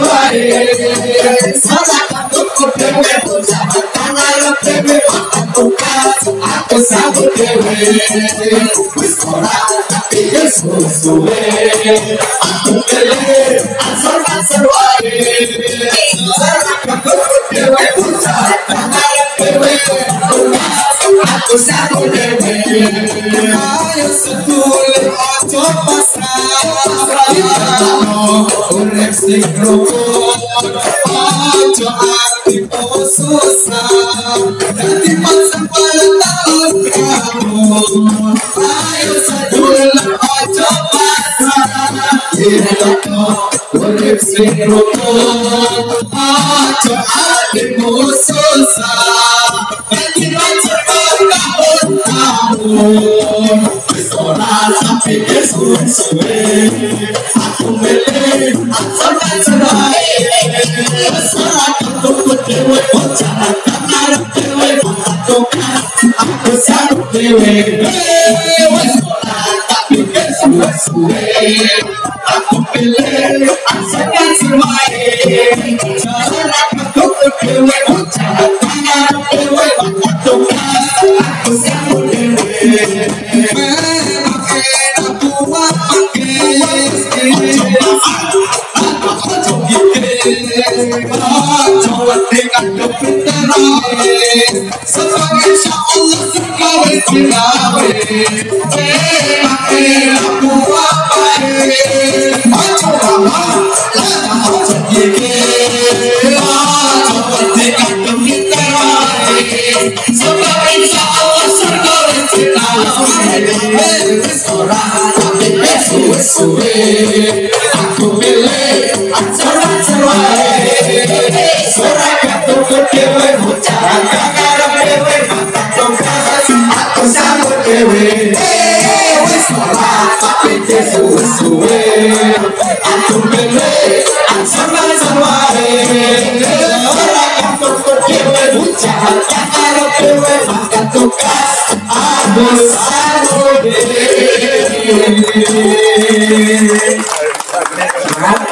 Aku sambut dewe, sekolah tapi Yesus suwe. Aku pilih ansor wae. Aku dewe pucat, dewe aku sambut dewe. Ayo sedulur ojo pasrah, urip sing rukun, ojo ati susah. Dadi pasang tahun kamu, ayo sedulur ojo pasrah, urip sing rukun, ojo ati susah. Dadi pasang tahun kamu, sekolah sampai Yesus suwe. Aku milih ansor wae. Aku dewe bocah, dewe aku sambut dewe. Sekolah tapi Yesus suwe. Aku pilih ansor wae. Aku dewe bocah, dewe aku sambut dewe. Aku pilih ansor wae. Aku dewe bocah, dewe aku sambut dewe. Sekolah tapi Yesus suwe. Aku pilih ansor wae. Aku dewe bocah, dewe aku sambut dewe.